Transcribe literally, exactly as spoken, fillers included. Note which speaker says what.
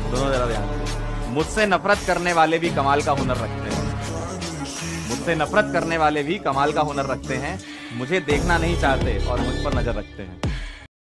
Speaker 1: सुनो जरा ध्यान से। मुझसे नफरत करने वाले भी कमाल का हुनर रखते हैं। मुझसे नफरत करने वाले भी कमाल का हुनर रखते हैं। मुझे देखना नहीं चाहते और मुझ पर नजर रखते हैं।